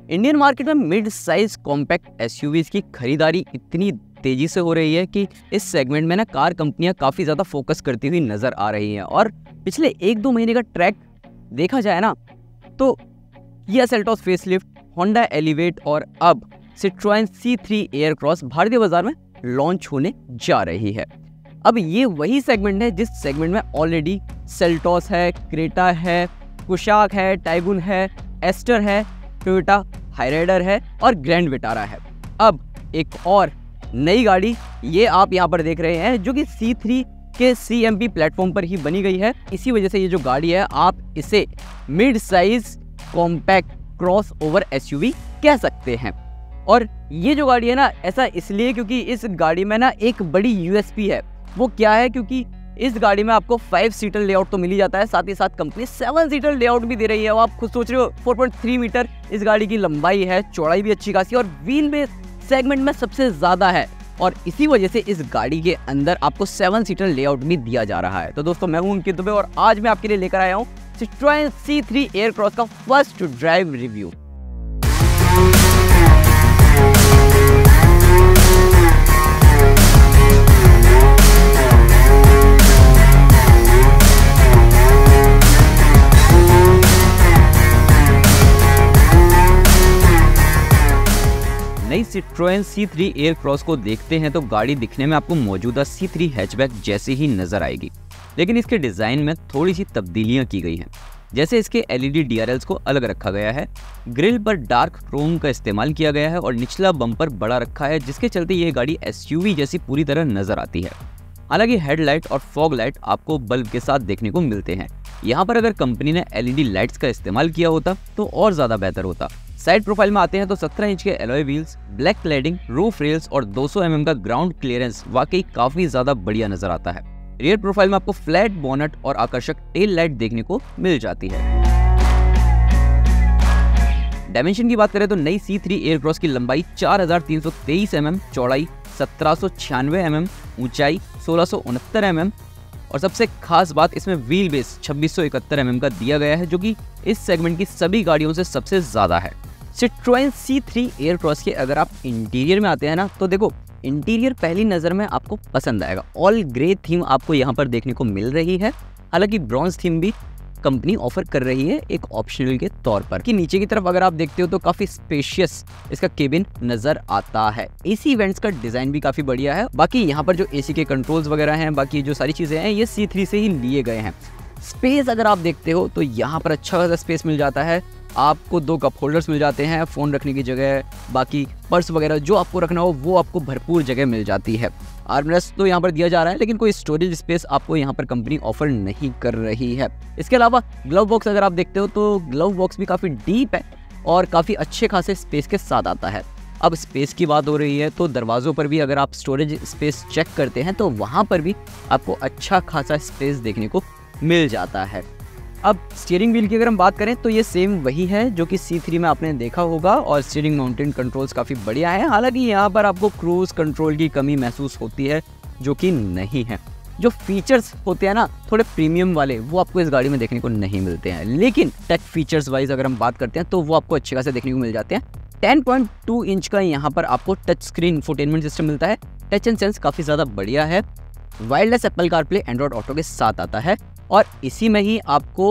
Indian market में mid size compact SUVs की खरीदारी इतनी तेजी से हो रही है कि इस सेगमेंट में ना कार कंपनियां काफी ज्यादा फोकस करती हुई नजर आ रही हैं। और पिछले 1-2 महीने का ट्रैक देखा जाए ना तो Kia Seltos facelift, Honda elevate और अब सिट्रोएन C3 एयरक्रॉस भारतीय बाजार में लॉन्च होने जा रही है। अब ये वही सेगमेंट है जिस सेगमेंट में ऑलरेडी सेल्टॉस है, क्रेटा है, कुशाक है, टाइगुन है, एस्टर है, टोयोटा हाइराइडर है और ग्रैंड विटारा है। अब एक और नई गाड़ी ये आप यहाँ पर देख रहे हैं जो कि C3 के CMP प्लेटफॉर्म पर ही बनी गई है। इसी वजह से ये जो गाड़ी है आप इसे mid size compact crossover SUV कह सकते हैं। और ये जो गाड़ी है ना ऐसा इसलिए क्योंकि इस गाड़ी में ना एक बड़ी USP है। वो क्या है? क्योंकि इस गाड़ी में आपको 5 सीटर लेआउट तो मिल ही जाता है, साथ ही साथ कंपनी 7 सीटर लेआउट भी दे रही है। आप खुद सोच रहे हो 4.3 मीटर इस गाड़ी की लंबाई है, चौड़ाई भी अच्छी खासी और व्हील बेस सेगमेंट में सबसे ज्यादा है। और इसी वजह से इस गाड़ी के अंदर आपको 7 सीटर लेआउट भी दिया जा रहा है। तो दोस्तों मैं हूं अंकित दुबे और आज मैं आपके लिए लेकर आया हूं सिट्रोएन C3 एयरक्रॉस का फर्स्ट ड्राइव रिव्यू। नई सिट्रोएन C3 एयरक्रॉस को देखते हैं तो गाड़ी दिखने में आपको मौजूदा C3 हैचबैक जैसे ही नजर आएगी, लेकिन इसके डिजाइन में थोड़ी सी तब्दीलियां की गई हैं। जैसे इसके LED DRLs को अलग रखा गया है, ग्रिल पर डार्क क्रोम का इस्तेमाल किया गया है और निचला बम्पर बड़ा रखा है, जिसके चलते ये गाड़ी SUV जैसी पूरी तरह नजर आती है। हालांकि हेडलाइट और फॉग लाइट आपको बल्ब के साथ देखने को मिलते हैं। यहाँ पर अगर कंपनी ने LED लाइट्स का इस्तेमाल किया होता तो और ज्यादा बेहतर होता। साइड प्रोफाइल में आते हैं तो 17 इंच के alloy wheels, black cladding, roof rails और 200 mm का ग्राउंड क्लियरेंस वाकई काफी ज्यादा बढ़िया नजर आता है। रियर प्रोफाइल में आपको फ्लैट बोनट और आकर्षक टेल लाइट देखने को मिल जाती है। डायमेंशन की बात करें तो नई C3 एयरक्रॉस की लंबाई 4323 mm, चौड़ाई 1796 mm, ऊंचाई 1669 mm और सबसे खास बात इसमें व्हील बेस 2671 mm का दिया गया है, जो कि इस सेगमेंट की सभी गाड़ियों से सबसे ज्यादा है। सिट्रोएन C3 एयरक्रॉस के अगर आप इंटीरियर में आते हैं ना तो देखो इंटीरियर पहली नजर में आपको पसंद आएगा। ऑल ग्रे थीम आपको यहाँ पर देखने को मिल रही है। हालांकि ब्रॉन्ज थीम भी कंपनी ऑफर कर रही है एक ऑप्शनल के तौर पर। कि नीचे की तरफ अगर आप देखते हो तो काफी स्पेशियस इसका केबिन नजर आता है। AC वेंट्स का डिजाइन भी काफी बढ़िया है। बाकी यहाँ पर जो AC के कंट्रोल्स वगैरह हैं, बाकी जो सारी चीजें हैं ये C3 से ही लिए गए हैं। स्पेस अगर आप देखते हो तो यहाँ पर अच्छा खासा स्पेस मिल जाता है। आपको 2 कप होल्डर्स मिल जाते हैं, फोन रखने की जगह, बाकी पर्स वगैरह जो आपको रखना हो वो आपको भरपूर जगह मिल जाती है। आर्मरेस्ट तो यहाँ पर दिया जा रहा है, लेकिन कोई स्टोरेज स्पेस आपको यहाँ पर कंपनी ऑफर नहीं कर रही है। इसके अलावा ग्लव बॉक्स अगर आप देखते हो तो ग्लव बॉक्स भी काफी डीप है और काफी अच्छे खासे स्पेस के साथ आता है। अब स्पेस की बात हो रही है तो दरवाजों पर भी अगर आप स्टोरेज स्पेस चेक करते हैं तो वहां पर भी आपको अच्छा खासा स्पेस देखने को मिल जाता है। अब स्टीयरिंग व्हील की अगर हम बात करें तो ये सेम वही है जो कि C3 में आपने देखा होगा और स्टीयरिंग माउंटेन कंट्रोल्स काफ़ी बढ़िया है। हालांकि यहाँ पर आपको क्रूज कंट्रोल की कमी महसूस होती है जो कि नहीं है। जो फीचर्स होते हैं ना थोड़े प्रीमियम वाले वो आपको इस गाड़ी में देखने को नहीं मिलते हैं, लेकिन टेक फीचर्स वाइज अगर हम बात करते हैं तो वो आपको अच्छे खासे देखने को मिल जाते हैं। 10.2 इंच का यहाँ पर आपको टच स्क्रीन इंफोटेनमेंट सिस्टम मिलता है। टच एंड सेंस काफ़ी ज़्यादा बढ़िया है। Wireless Apple CarPlay Android auto के साथ आता है और इसी में ही आपको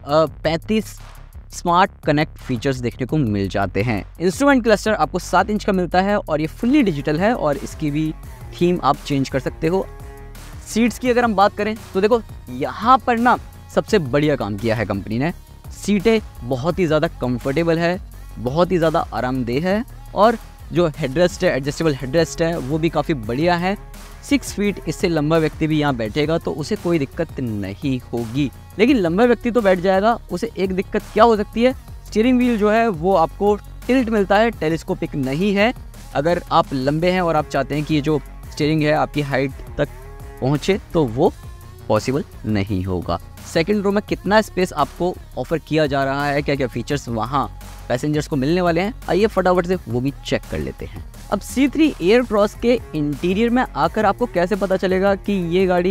35 स्मार्ट कनेक्ट फीचर्स देखने को मिल जाते हैं। इंस्ट्रूमेंट क्लस्टर आपको 7 इंच का मिलता है और ये फुल्ली डिजिटल है और इसकी भी थीम आप चेंज कर सकते हो। सीट्स की अगर हम बात करें तो देखो यहाँ पर ना सबसे बढ़िया काम किया है कंपनी ने। सीटें बहुत ही ज़्यादा कंफर्टेबल है, बहुत ही ज़्यादा आरामदेह है और जो हेडरेस्ट है, एडजस्टेबल हेडरेस्ट है, वो भी काफ़ी बढ़िया है। 6 फीट इससे लंबा व्यक्ति भी यहाँ बैठेगा तो उसे कोई दिक्कत नहीं होगी, लेकिन लंबा व्यक्ति तो बैठ जाएगा, उसे एक दिक्कत क्या हो सकती है, स्टीयरिंग व्हील जो है वो आपको टिल्ट मिलता है, टेलीस्कोपिक नहीं है। अगर आप लंबे हैं और आप चाहते हैं कि ये जो स्टीयरिंग है आपकी हाइट तक पहुँचे तो वो पॉसिबल नहीं होगा। सेकंड रो में कितना स्पेस आपको ऑफर किया जा रहा है, क्या क्या फीचर्स वहाँ पैसेंजर्स को मिलने वाले हैं, आइए फटाफट से वो भी चेक कर लेते हैं। अब C3 एयरक्रॉस के इंटीरियर में आकर आपको कैसे पता चलेगा कि ये गाड़ी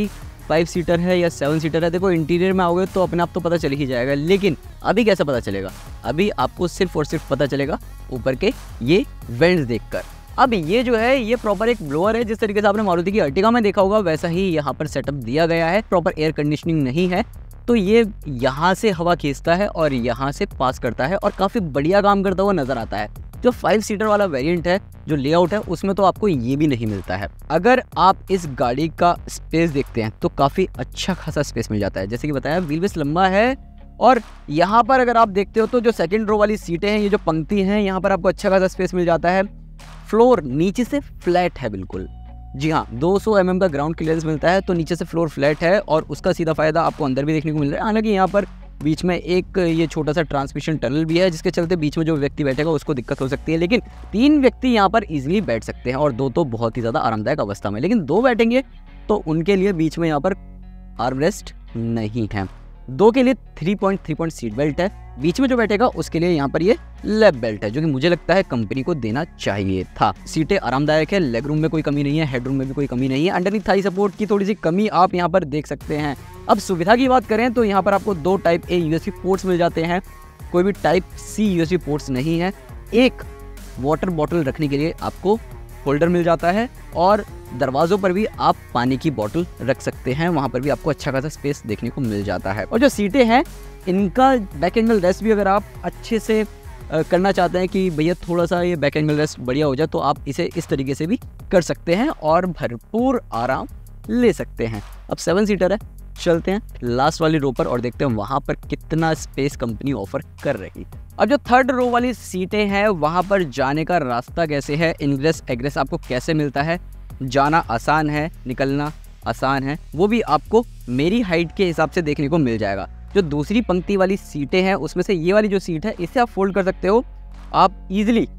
5 सीटर है या 7 सीटर है। देखो इंटीरियर में आओगे तो अपने आप तो पता चल ही जाएगा, लेकिन अभी कैसे पता चलेगा? अभी आपको सिर्फ और सिर्फ पता चलेगा ऊपर के ये वेंट्स देखकर। अब ये जो है ये प्रॉपर एक ब्लोअर है, जिस तरीके से आपने मारुति की अर्टिगा में देखा होगा वैसा ही यहाँ पर सेटअप दिया गया है। प्रॉपर एयर कंडीशनिंग नहीं है, तो ये यहाँ से हवा खींचता है और यहाँ से पास करता है और काफ़ी बढ़िया काम करता हुआ नजर आता है। जो 5 सीटर वाला वेरिएंट है, जो लेआउट है, उसमें तो आपको ये भी नहीं मिलता है। अगर आप इस गाड़ी का स्पेस देखते हैं तो काफ़ी अच्छा खासा स्पेस मिल जाता है। जैसे कि बताया, व्हील बेस लंबा है और यहाँ पर अगर आप देखते हो तो जो सेकंड रो वाली सीटें हैं, ये जो पंक्ति हैं, यहाँ पर आपको अच्छा खासा स्पेस मिल जाता है। फ्लोर नीचे से फ्लैट है बिल्कुल, जी हाँ, 200 mm का ग्राउंड क्लियरेंस मिलता है, तो नीचे से फ्लोर फ्लैट है और उसका सीधा फायदा आपको अंदर भी देखने को मिल रहा है। हालांकि यहाँ पर बीच में एक ये छोटा सा ट्रांसमिशन टनल भी है, जिसके चलते बीच में जो व्यक्ति बैठेगा उसको दिक्कत हो सकती है, लेकिन 3 व्यक्ति यहाँ पर इजीली बैठ सकते हैं और 2 तो बहुत ही ज़्यादा आरामदायक अवस्था में, लेकिन 2 बैठेंगे तो उनके लिए बीच में यहाँ पर आर्मरेस्ट नहीं है। 2 के लिए 3.3 पॉइंट सीट बेल्ट है, बीच में जो बैठेगा उसके लिए यहाँ पर ये लेग बेल्ट है, जो कि मुझे लगता है कंपनी को देना चाहिए था। सीटें आरामदायक है, लेग रूम में कोई कमी नहीं है, हेड रूम में भी कोई कमी नहीं है। अंडरनीथ थाई सपोर्ट की थोड़ी सी कमी आप यहाँ पर देख सकते हैं। अब सुविधा की बात करें तो यहाँ पर आपको 2 टाइप A USB पोर्ट्स मिल जाते हैं, कोई भी टाइप C USB पोर्ट्स नहीं है। एक वाटर बॉटल रखने के लिए आपको होल्डर मिल जाता है और दरवाजों पर भी आप पानी की बोतल रख सकते हैं, वहाँ पर भी आपको अच्छा खासा स्पेस देखने को मिल जाता है। और जो सीटें हैं इनका बैक एंगल रेस्ट भी अगर आप अच्छे से करना चाहते हैं कि भैया थोड़ा सा ये बैक एंगल रेस्ट बढ़िया हो जाए, तो आप इसे इस तरीके से भी कर सकते हैं और भरपूर आराम ले सकते हैं। अब 7 सीटर है, चलते हैं लास्ट वाली रो पर और देखते हैं वहाँ पर कितना स्पेस कंपनी ऑफर कर रही है। अब जो 3rd रो वाली सीटें हैं वहाँ पर जाने का रास्ता कैसे है, इनग्रेस एग्रेस आपको कैसे मिलता है, जाना आसान है, निकलना आसान है, वो भी आपको मेरी हाइट के हिसाब से देखने को मिल जाएगा। जो दूसरी पंक्ति वाली सीटें हैं उसमें से ये वाली जो सीट है इसे आप फोल्ड कर सकते हो, आप इजीली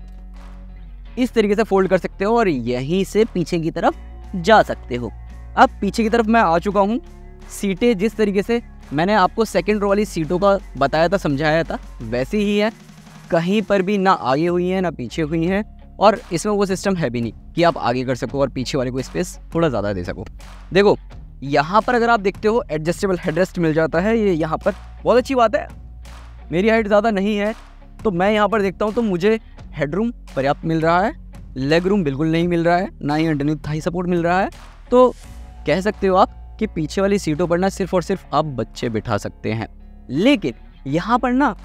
इस तरीके से फोल्ड कर सकते हो और यहीं से पीछे की तरफ जा सकते हो। अब पीछे की तरफ मैं आ चुका हूँ। सीटें जिस तरीके से मैंने आपको 2nd रो वाली सीटों का बताया था, समझाया था, वैसे ही है, कहीं पर भी ना आगे हुई है ना पीछे हुई है और इसमें वो सिस्टम है भी नहीं कि आप आगे कर सको और पीछे वाले को स्पेस थोड़ा ज़्यादा दे सको। देखो यहाँ पर अगर आप देखते हो एडजस्टेबल हेडरेस्ट मिल जाता है, ये यहाँ पर बहुत अच्छी बात है। मेरी हाइट ज़्यादा नहीं है तो मैं यहाँ पर देखता हूँ तो मुझे हेडरूम पर्याप्त मिल रहा है, लेग रूम बिल्कुल नहीं मिल रहा है, ना ही अंडरनीथ थाई सपोर्ट मिल रहा है। तो कह सकते हो आप कि पीछे वाली सीटों पर ना सिर्फ और सिर्फ आप बच्चे बिठा सकते हैं। लेकिन यहाँ पर ना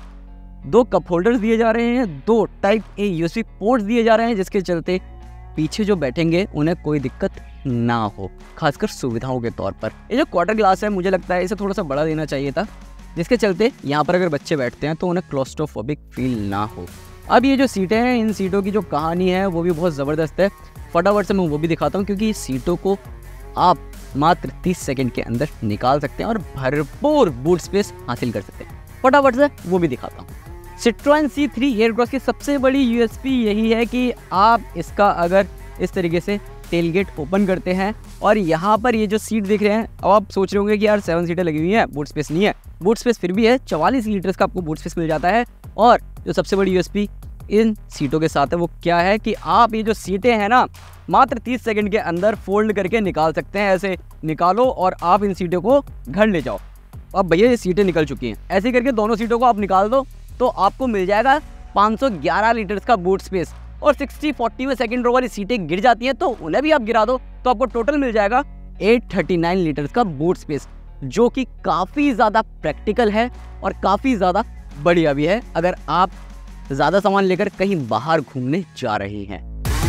2 कप होल्डर्स दिए जा रहे हैं, 2 टाइप A USB पोर्ट्स दिए जा रहे हैं, जिसके चलते पीछे जो बैठेंगे उन्हें कोई दिक्कत ना हो, खासकर सुविधाओं के तौर पर। ये जो क्वार्टर ग्लास है मुझे लगता है इसे थोड़ा सा बड़ा देना चाहिए था, जिसके चलते यहाँ पर अगर बच्चे बैठते हैं तो उन्हें क्लॉस्ट्रोफोबिक फील ना हो। अब ये जो सीटें हैं, इन सीटों की जो कहानी है वो भी बहुत ज़बरदस्त है। फटाफट से मैं वो भी दिखाता हूँ, क्योंकि इस सीटों को आप मात्र 30 सेकंड के अंदर निकाल सकते हैं और भरपूर बूट स्पेस हासिल कर सकते हैं। फटाफट से वो भी दिखाता हूँ। Citroen C3 एयरक्रॉस की सबसे बड़ी USP यही है कि आप इसका अगर इस तरीके से टेलगेट ओपन करते हैं और यहाँ पर ये जो सीट देख रहे हैं, अब आप सोच रहे होंगे कि यार 7 सीटें लगी हुई हैं, बूट स्पेस नहीं है। बूट स्पेस फिर भी है, 44 लीटर्स का आपको बूट स्पेस मिल जाता है। और जो सबसे बड़ी USP इन सीटों के साथ है वो क्या है कि आप ये जो सीटें हैं ना, मात्र 30 सेकंड के अंदर फोल्ड करके निकाल सकते हैं। ऐसे निकालो और आप इन सीटों को घर ले जाओ। अब भैया ये सीटें निकल चुकी हैं, ऐसे करके दोनों सीटों को आप निकाल दो तो आपको मिल जाएगा 511 लीटर्स का बूट स्पेस। और 60-40 में 2nd रो वाली सीटें गिर जाती हैं तो उन्हें भी आप गिरा दो तो आपको टोटल मिल जाएगा 839 लीटर्स का बूट स्पेस, जो कि काफ़ी ज़्यादा प्रैक्टिकल है और काफ़ी ज़्यादा बढ़िया भी है अगर आप ज़्यादा सामान लेकर कहीं बाहर घूमने जा रहे हैं।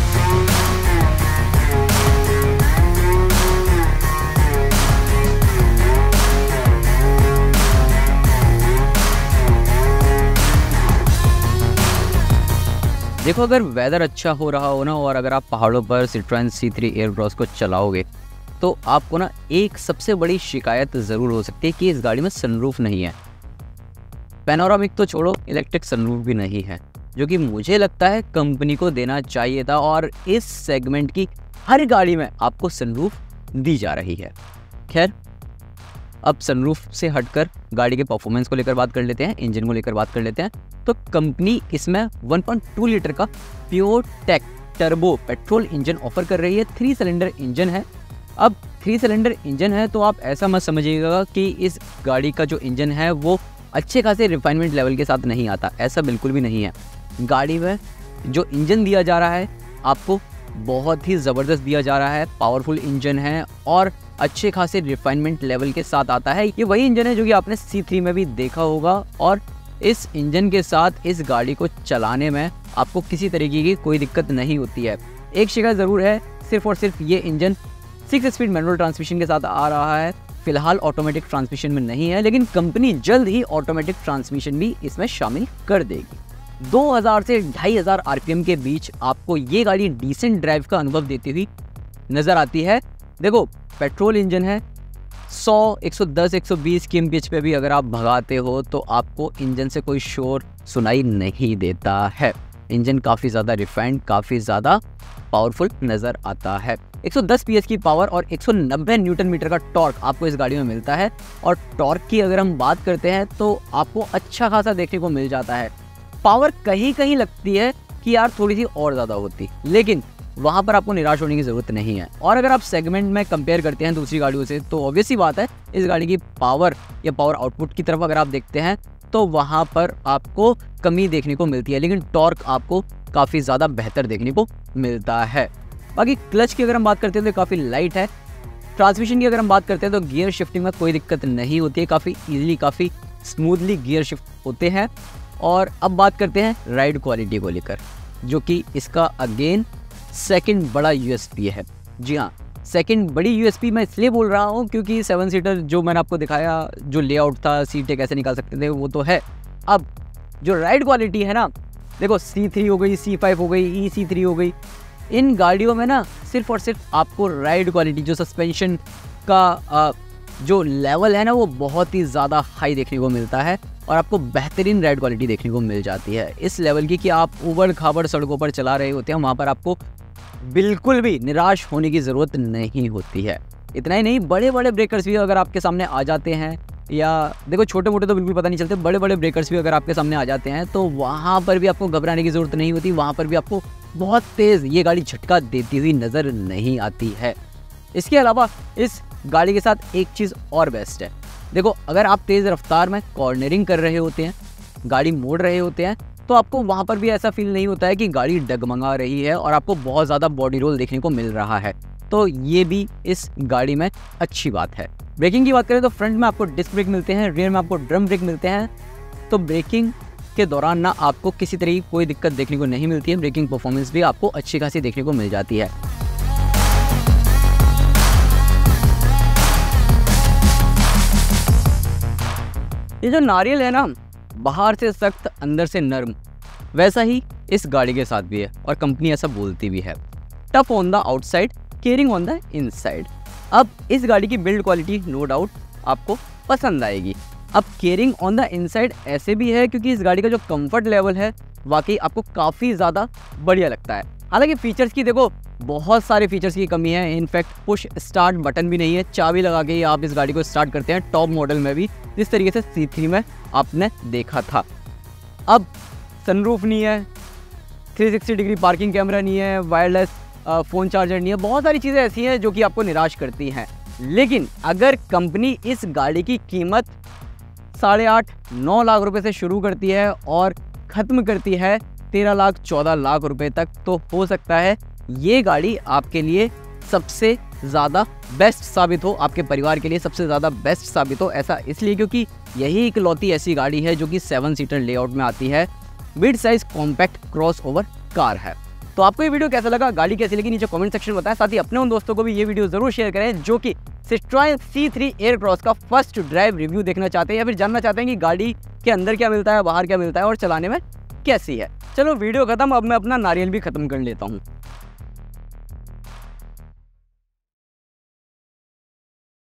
देखो अगर वेदर अच्छा हो रहा हो ना और अगर आप पहाड़ों पर Citroen C3 एयरक्रॉस को चलाओगे तो आपको ना एक सबसे बड़ी शिकायत ज़रूर हो सकती है कि इस गाड़ी में सनरूफ नहीं है। पैनोरामिक तो छोड़ो, इलेक्ट्रिक सनरूफ भी नहीं है, जो कि मुझे लगता है कंपनी को देना चाहिए था। और इस सेगमेंट की हर गाड़ी में आपको सनरूफ दी जा रही है। खैर, अब सनरूफ से हटकर गाड़ी के परफॉर्मेंस को लेकर बात कर लेते हैं, इंजन को लेकर बात कर लेते हैं। तो कंपनी इसमें 1.2 लीटर का pure tech turbo petrol engine offer कर रही है। 3 सिलेंडर इंजन है। अब 3 सिलेंडर इंजन है तो आप ऐसा मत समझिएगा कि इस गाड़ी का जो इंजन है वो अच्छे खासे रिफाइनमेंट लेवल के साथ नहीं आता, ऐसा बिल्कुल भी नहीं है। गाड़ी में जो इंजन दिया जा रहा है आपको बहुत ही ज़बरदस्त दिया जा रहा है, पावरफुल इंजन है और अच्छे खासे रिफाइनमेंट लेवल के साथ आता है। ये वही इंजन है जो कि आपने C3 में भी देखा होगा और इस इंजन के साथ इस गाड़ी को चलाने में आपको किसी तरीके की कोई दिक्कत नहीं होती है। एक शिकायत ज़रूर है, सिर्फ और सिर्फ ये इंजन 6 स्पीड मैनुअल ट्रांसमिशन के साथ आ रहा है, फिलहाल ऑटोमेटिक ट्रांसमिशन में नहीं है, लेकिन कंपनी जल्द ही ऑटोमेटिक ट्रांसमिशन भी इसमें शामिल कर देगी। 2000 से 2500 आरपीएम के बीच आपको ये गाड़ी डिसेंट ड्राइव का अनुभव देती हुई नज़र आती है। देखो पेट्रोल इंजन है, 100, 110, 120 kmph पे भी अगर आप भगाते हो तो आपको इंजन से कोई शोर सुनाई नहीं देता है। इंजन काफ़ी ज़्यादा रिफाइंड, काफ़ी ज़्यादा पावरफुल नज़र आता है। 110 PS की पावर और 190 न्यूटन मीटर का टॉर्क आपको इस गाड़ी में मिलता है। और टॉर्क की अगर हम बात करते हैं तो आपको अच्छा खासा देखने को मिल जाता है। पावर कहीं कहीं लगती है कि यार थोड़ी सी और ज़्यादा होती, लेकिन वहाँ पर आपको निराश होने की ज़रूरत नहीं है। और अगर आप सेगमेंट में कंपेयर करते हैं दूसरी गाड़ियों से तो ऑब्वियस सी बात है इस गाड़ी की पावर या पावर आउटपुट की तरफ अगर आप देखते हैं तो वहाँ पर आपको कमी देखने को मिलती है, लेकिन टॉर्क आपको काफ़ी ज़्यादा बेहतर देखने को मिलता है। बाकी क्लच की अगर हम बात करते हैं तो काफ़ी लाइट है। ट्रांसमिशन की अगर हम बात करते हैं तो गियर शिफ्टिंग में कोई दिक्कत नहीं होती है, काफ़ी ईजिली काफ़ी स्मूथली गियर शिफ्ट होते हैं। और अब बात करते हैं राइड क्वालिटी को लेकर, जो कि इसका अगेन सेकंड बड़ा यूएसपी है। जी हाँ, सेकंड बड़ी यूएसपी मैं इसलिए बोल रहा हूँ क्योंकि 7 सीटर जो मैंने आपको दिखाया, जो लेआउट था, सीटें कैसे निकाल सकते थे वो तो है। अब जो राइड क्वालिटी है ना, देखो C3 हो गई, C5 हो गई, E-C3 हो गई, इन गाड़ियों में ना सिर्फ और सिर्फ आपको राइड क्वालिटी, जो सस्पेंशन का जो लेवल है ना वो बहुत ही ज़्यादा हाई देखने को मिलता है और आपको बेहतरीन राइड क्वालिटी देखने को मिल जाती है। इस लेवल की कि आप ऊबड़ खाबड़ सड़कों पर चला रहे होते हैं, वहाँ पर आपको बिल्कुल भी निराश होने की ज़रूरत नहीं होती है। इतना ही नहीं, बड़े बड़े ब्रेकर्स भी अगर आपके सामने आ जाते हैं, या देखो छोटे मोटे तो बिल्कुल पता नहीं चलते, बड़े बड़े ब्रेकर्स भी अगर आपके सामने आ जाते हैं तो वहाँ पर भी आपको घबराने की ज़रूरत नहीं होती। वहाँ पर भी आपको बहुत तेज़ ये गाड़ी झटका देती हुई नज़र नहीं आती है। इसके अलावा इस गाड़ी के साथ एक चीज़ और बेस्ट है। देखो अगर आप तेज़ रफ्तार में कॉर्नरिंग कर रहे होते हैं, गाड़ी मोड़ रहे होते हैं, तो आपको वहाँ पर भी ऐसा फील नहीं होता है कि गाड़ी डगमगा रही है और आपको बहुत ज़्यादा बॉडी रोल देखने को मिल रहा है। तो ये भी इस गाड़ी में अच्छी बात है। ब्रेकिंग की बात करें तो फ्रंट में आपको डिस्क ब्रेक मिलते हैं, रियर में आपको ड्रम ब्रेक मिलते हैं। तो ब्रेकिंग के दौरान ना आपको किसी तरह की कोई दिक्कत देखने को नहीं मिलती है। ब्रेकिंग परफॉर्मेंस भी आपको अच्छी खासी देखने को मिल जाती है। ये जो नारियल है ना, बाहर से सख्त अंदर से नरम, वैसा ही इस गाड़ी के साथ भी है और कंपनी ऐसा बोलती भी है। Tough on the outside, caring on the inside. अब इस गाड़ी की बिल्ड क्वालिटी नो डाउट आपको पसंद आएगी। अब केयरिंग ऑन द इनसाइड ऐसे भी है क्योंकि इस गाड़ी का जो कंफर्ट लेवल है वाकई आपको काफ़ी ज़्यादा बढ़िया लगता है। हालांकि फीचर्स की देखो बहुत सारे फीचर्स की कमी है। इनफैक्ट पुश स्टार्ट बटन भी नहीं है, चाबी लगा के ही आप इस गाड़ी को स्टार्ट करते हैं, टॉप मॉडल में भी जिस तरीके से C3 में आपने देखा था। अब सनरूफ नहीं है, 360 डिग्री पार्किंग कैमरा नहीं है, वायरलेस फ़ोन चार्जर नहीं है, बहुत सारी चीज़ें ऐसी हैं जो कि आपको निराश करती हैं। लेकिन अगर कंपनी इस गाड़ी की कीमत 8.5-9 लाख रुपए से शुरू करती है और ख़त्म करती है 13 लाख 14 लाख रुपए तक, तो हो सकता है ये गाड़ी आपके लिए सबसे ज़्यादा बेस्ट साबित हो, आपके परिवार के लिए सबसे ज़्यादा बेस्ट साबित हो। ऐसा इसलिए क्योंकि यही इकलौती ऐसी गाड़ी है जो कि 7 सीटर लेआउट में आती है, mid size compact crossover car है। तो आपको ये वीडियो कैसा लगा, गाड़ी कैसी लगी, नीचे कमेंट सेक्शन में बताएं। साथ ही अपने उन दोस्तों को भी ये वीडियो जरूर शेयर करें जो कि सिट्रोएन C3 एयरक्रॉस का फर्स्ट ड्राइव रिव्यू देखना चाहते हैं या फिर जानना चाहते हैं कि गाड़ी के अंदर क्या मिलता है, बाहर क्या मिलता है और चलाने में कैसी है। चलो वीडियो खत्म, अब मैं अपना नारियल भी खत्म कर लेता हूँ।